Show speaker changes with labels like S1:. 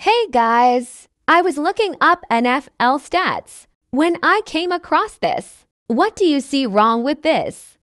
S1: Hey guys, I was looking up NFL stats when I came across this. What do you see wrong with this?